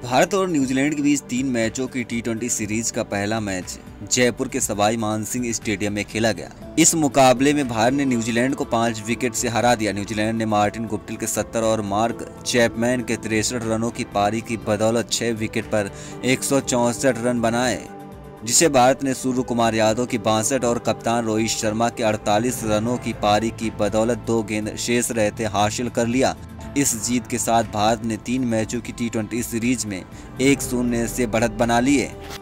भारत और न्यूजीलैंड के बीच 3 मैचों की टी20 सीरीज का पहला मैच जयपुर के सवाई मानसिंह स्टेडियम में खेला गया। इस मुकाबले में भारत ने न्यूजीलैंड को 5 विकेट से हरा दिया। न्यूजीलैंड ने मार्टिन गुप्टिल के 70 और मार्क चैपमैन के 63 रनों की पारी की बदौलत 6 विकेट पर 164 रन बनाए, जिसे भारत ने सूर्य कुमार यादव की 62 और कप्तान रोहित शर्मा के 48 रनों की पारी की बदौलत 2 गेंद शेष रहते हासिल कर लिया। इस जीत के साथ भारत ने 3 मैचों की टी20 सीरीज में 1-0 से बढ़त बना ली है।